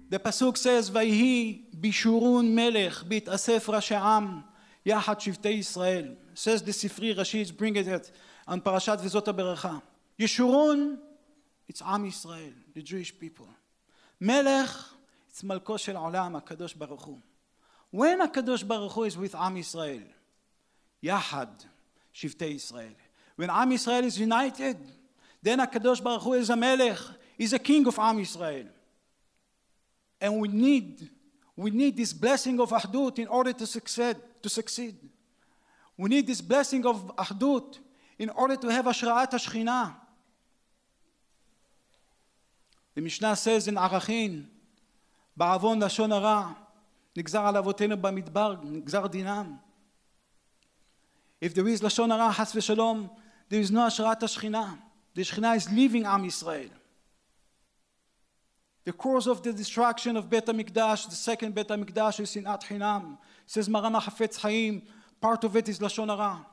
The pasuk says, "Vayhi bishurun melech bitasef rasha'am yachat shivtei Yisrael." Says the Sifri Rashi is bringing it on Parashat V'zot HaBeracha. Yeshurun, it's Am Yisrael, the Jewish people. Melech, it's Malko shel Olam, HaKadosh Baruch Hu. When HaKadosh Baruch Hu is with Am Yisrael, Yachad, Shivtei Yisrael. When Am Yisrael is united, then HaKadosh Baruch Hu is a Melech, is a king of Am Yisrael. And we need this blessing of Ahdut in order to succeed. We need this blessing of Ahdut in order to have Ashra'at HaShechina. The Mishnah says in Arachin, בעוון לשון הרע, נגזר על אבותינו במדבר, נגזר דינם. If there is לשון הרע, חס ושלום, there is no Ashra'at HaShechina. The Shechina is leaving Am Yisrael. The cause of the destruction of Bet HaMikdash, the second Bet HaMikdash, is Sinat Chinam. Says Maran HaChafetz Chaim, part of it is Lashon Hara.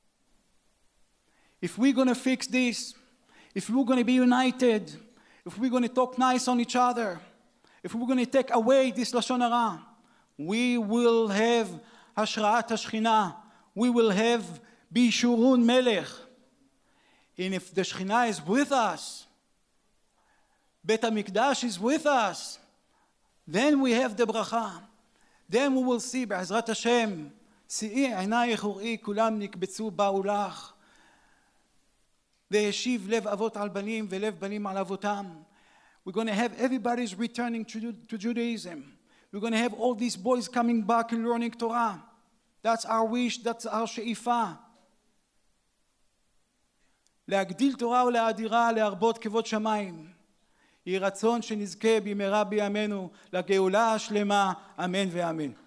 If we're going to fix this, if we're going to be united, if we're going to talk nice on each other, if we're going to take away this Lashon Hara, we will have Hashra'at HaShechina. We will have Bishurun Melech. And if the Shechina is with us, Bet HaMikdash is with us, then we have the bracha. Then we will see, בעזרת השם, שאי עינייך וראי כולם נקבצו באו לך. והשיב לב אבות על בנים ולב בנים על אבותם. We're going to have everybody's returning to Judaism. We're going to have all these boys coming back and learning Torah. That's our wish, that's our שאיפה. להגדיל תורה ולהאדירה, להרבות כבוד שמיים. יהי רצון שנזכה במהרה בימינו לגאולה השלמה, אמן ואמן.